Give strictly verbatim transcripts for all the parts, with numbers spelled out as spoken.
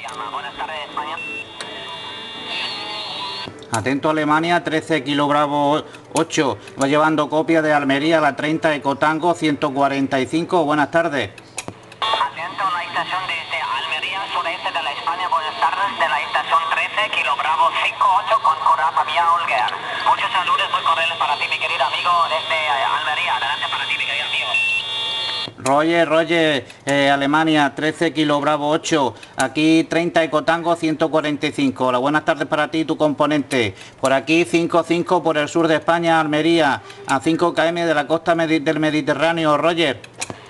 Buenas tardes, España. Atento Alemania, trece Kilo Bravo ocho. Va llevando copia de Almería, la treinta Ecotango ciento cuarenta y cinco. Buenas tardes. Atento a la estación desde Almería, sureste de la España. Buenas tardes, de la estación trece Kilo Bravo cinco ocho con Cora Fabián Olger. Muchos saludos muy cordiales para ti, mi querido amigo, desde Almería. Adelante para ti, mi querido amigo. Roger, Roger, eh, Alemania, trece Kilo Bravo ocho, aquí treinta Ecotango ciento cuarenta y cinco. Hola, buenas tardes para ti y tu componente. Por aquí cinco cinco por el sur de España, Almería, a cinco kilómetros de la costa medi del Mediterráneo, Roger.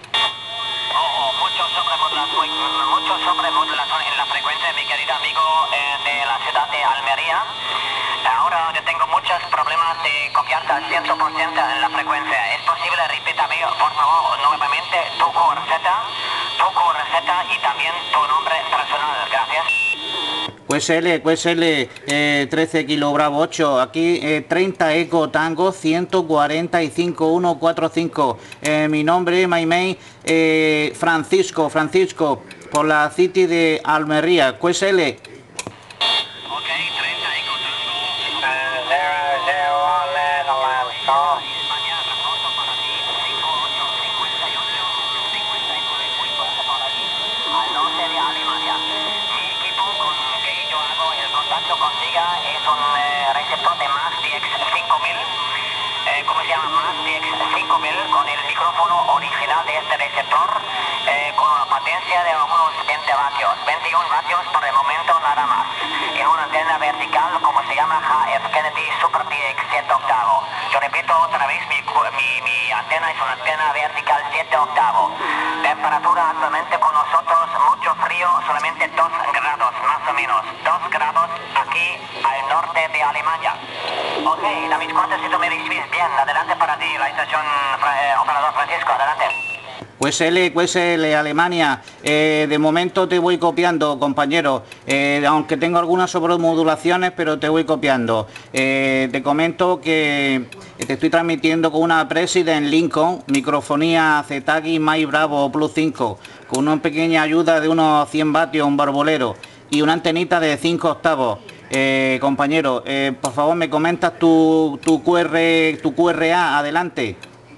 Oh, mucho sobremodulación, mucho sobremodulación en la frecuencia, mi querido amigo, eh, de la ciudad de Almería. Ahora yo tengo muchos problemas de copiarte al cien por ciento en la frecuencia. ¿Es posible? Repítame, por favor, nuevamente tu receta, tu receta y también tu nombre personal. Gracias. Q S L, Q S L, eh, trece Kilo Bravo ocho, aquí eh, treinta Eco Tango ciento cuarenta y cinco, ciento cuarenta y cinco. Eh, mi nombre, my mail, eh, Francisco, Francisco, por la City de Almería, Q S L. Ok, treinta Eco Tango. cero cero uno España, reporto para ti, cincuenta y ocho, cincuenta y ocho, cincuenta y nueve, muy fuerte por allí, al norte de Alemania. Mi equipo con que yo hago el contacto contigo es un eh, receptor de Mastix cinco mil, eh, ¿cómo se llama? Mastix cinco mil, con el micrófono original de este receptor, eh, con una potencia de unos veinte vatios, veintiún vatios por el momento nada más, en una antena vertical como se llama J F Kennedy Super P X siete octavo. Yo repito otra vez, mi, mi, mi antena es una antena vertical siete octavo. Temperatura actualmente con nosotros, mucho frío, solamente dos grados más o menos, dos grados aquí al norte de Alemania. Ok, David, cuánto si tú me recibes bien, adelante para ti, la estación eh, operador Francisco, adelante. Q S L, Q S L, Alemania, eh, de momento te voy copiando, compañero, eh, aunque tengo algunas sobremodulaciones, pero te voy copiando. Eh, te comento que te estoy transmitiendo con una President Lincoln, microfonía Z T A G My Bravo Plus cinco, con una pequeña ayuda de unos cien vatios, un barbolero, y una antenita de cinco octavos. Eh, compañero, eh, por favor me comentas tu, tu, Q R, tu Q R A, adelante.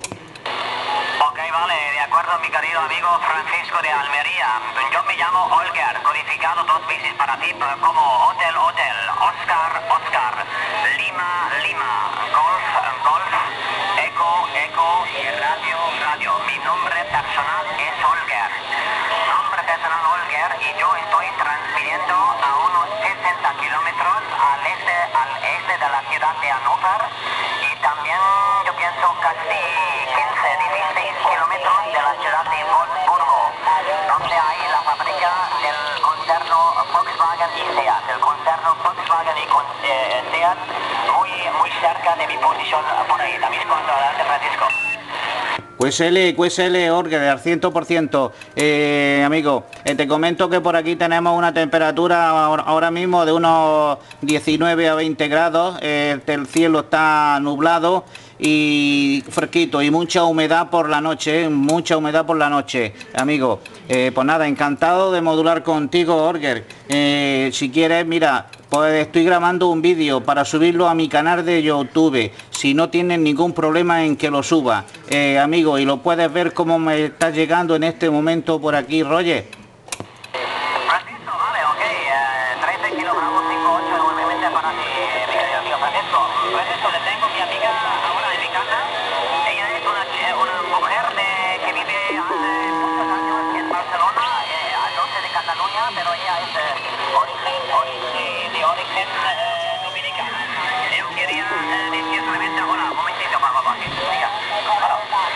Ok, vale, de acuerdo, mi querido amigo Francisco de Almería. Yo me llamo Olger, codificado dos veces para ti como Hotel Hotel, Oscar Oscar, Lima Lima, Golf Golf, Eco Eco y Radio Radio. Mi nombre personal es Olger. Nombre personal Olger y yo estoy transmitiendo a unos sesenta kilómetros al este, al este de la ciudad de Hannover y también yo pienso casi quince, dieciséis kilómetros de la ciudad de Wolfsburgo, donde hay la fábrica del concerno Volkswagen y Seat, el concerno Volkswagen y con, eh, Seat, muy, muy cerca de mi posición por ahí. También cuando adelante, Francisco. Q S L, Q S L, Orger, al cien por ciento. Eh, amigo, eh, te comento que por aquí tenemos una temperatura ahora, ahora mismo de unos diecinueve a veinte grados. Eh, el cielo está nublado y fresquito y mucha humedad por la noche, eh, mucha humedad por la noche, amigo. Eh, pues nada, encantado de modular contigo, Orger. Eh, si quieres, mira, pues estoy grabando un vídeo para subirlo a mi canal de YouTube, si no tienes ningún problema en que lo suba, eh, amigo, y lo puedes ver cómo me está llegando en este momento por aquí, Roger. Francisco, vale, ok, eh, trece Kilo Bravo cinco ocho nuevamente para ti, eh, mi querido amigo Francisco. Francisco, le tengo mi amiga ahora en mi casa. Ella es una, una mujer de, que vive hace muchos años en Barcelona, eh, al norte de Cataluña, pero ella es de origen, origen, de origen eh, dominicana. Yo quería eh, decir solamente, hola, un momentito, por favor, sí, diga. Hola.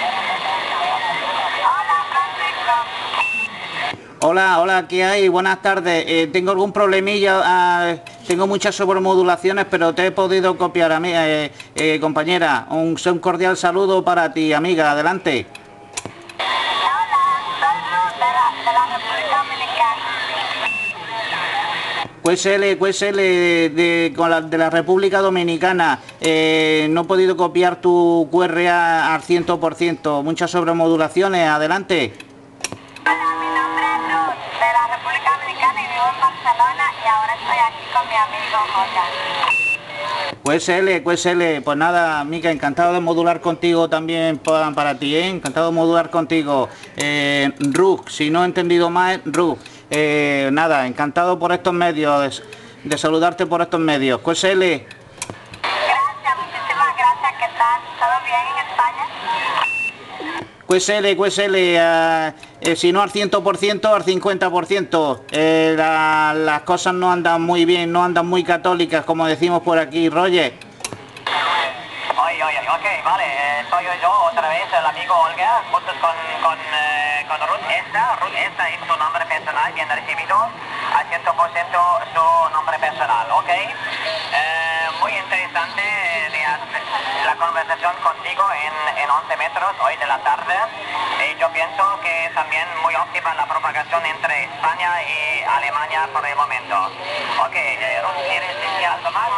Hola, Francisco. Hola, hola, ¿qué hay? Buenas tardes. Eh, tengo algún problemilla, ah, tengo muchas sobremodulaciones, pero te he podido copiar a mí, eh, eh, compañera. Un, un cordial saludo para ti, amiga. Adelante. Hola, soy Luz de la, de la República Dominicana. Q S L, Q S L de, de, con la, de la República Dominicana. Eh, no he podido copiar tu Q R A al cien por ciento. Muchas sobremodulaciones. Adelante. Hola, mi nombre es Luz de la República Dominicana y vivo en Barcelona. Barcelona y ahora estoy aquí con mi amigo Jorge. Q S L, Q S L, pues nada, Mica, encantado de modular contigo también para, para ti, ¿eh? Encantado de modular contigo. Eh, Rug, si no he entendido mal, Rug. Eh, nada, encantado por estos medios, de, de saludarte por estos medios. Q S L. Gracias, muchísimas gracias. ¿Qué tal? ¿Todo bien en España? Q S L, Q S L, eh, eh, si no al cien por ciento, al cincuenta por ciento. Eh, la, las cosas no andan muy bien, no andan muy católicas, como decimos por aquí, Roger. Oye, oye, ok, vale, eh, soy yo otra vez, el amigo Olga, juntos con, con, eh, con Ruth Esta. Ruth Esta es su nombre personal, bien recibido, al cien por ciento su nombre personal, ok. Eh, muy interesante de hacer la conversación contigo en, en once metros hoy de la tarde. Y yo pienso que también muy óptima la propagación entre España y Alemania por el momento. Ok, eh, Ruth, ¿quieres decir algo más?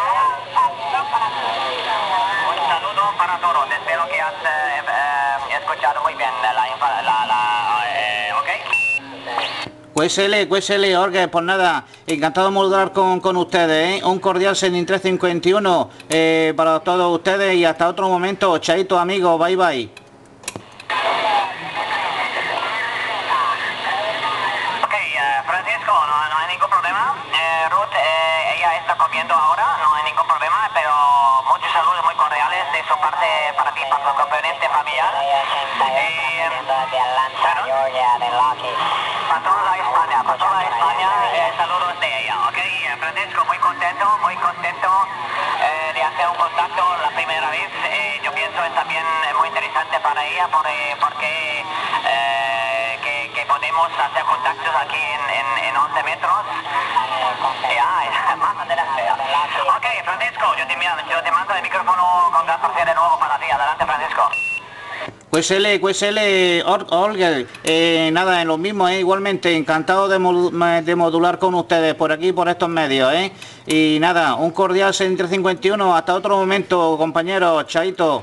Un saludo para todos, espero que has eh, eh, escuchado muy bien la, la, la, la eh, ok. Q S L, Q S L, Orgue, pues nada, encantado de modular con, con ustedes, ¿eh? Un cordial Sending trescientos cincuenta y uno eh, para todos ustedes y hasta otro momento, chaito amigos, bye bye. Ok, eh, Francisco, no, no hay ningún problema. Eh, Ruth, eh, ella está comiendo ahora, no hay ningún problema, pero muchos saludos muy cordiales de su parte para ti, para tu componente familiar. Eh, para toda la España, para toda España, eh, saludos de ella, ok. Eh, Francisco, muy contento, muy contento eh, de hacer un contacto la primera vez. Eh, yo pienso es también muy interesante para ella por, eh, porque eh, que, que podemos hacer contactos aquí en, en, en once metros. Ya, más adelante. Ok, Francisco, yo te, yo te mando el micrófono con gran placer de nuevo para ti. Adelante, Francisco. Q S L, Q S L, Olga, eh, nada, en lo mismo, eh, igualmente, encantado de, modu de modular con ustedes por aquí, por estos medios, eh. Y nada, un cordial Sending trescientos cincuenta y uno, hasta otro momento, compañeros, chaito.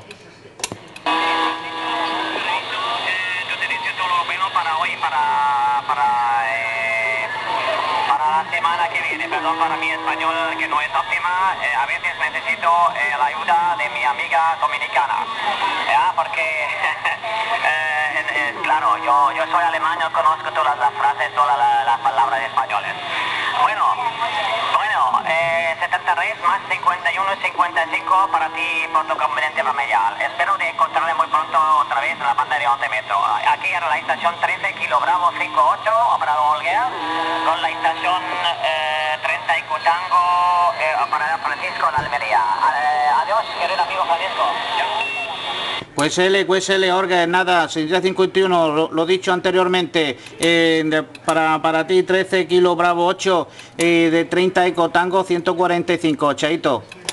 Yo te deseo todo lo bueno para hoy, para, para, eh, para la semana que viene. Perdón para mi español que no es óptima. Eh, a veces necesito eh, la ayuda de mi amiga dominicana. ¿Ya? Porque, eh, eh, claro, yo, yo soy alemán, yo conozco todas las frases, todas las, las palabras españoles. Bueno, bueno, eh, setenta y tres más cincuenta y uno, cincuenta y cinco para ti por tu componente familiar. Espero de encontrarle muy pronto otra vez en la banda de once metros. Aquí era la estación trece, Kilo Bravo cincuenta y ocho, operador Olga, con la estación eh, treinta y Cutango, eh, operador Francisco en Almería. Eh, adiós, querido amigo Francisco. Q S L, Q S L, Orgue, nada, Sending trescientos cincuenta y uno, lo, lo dicho anteriormente, eh, de, para, para ti trece Kilo Bravo ocho, eh, de treinta Eco Tango ciento cuarenta y cinco, chaito.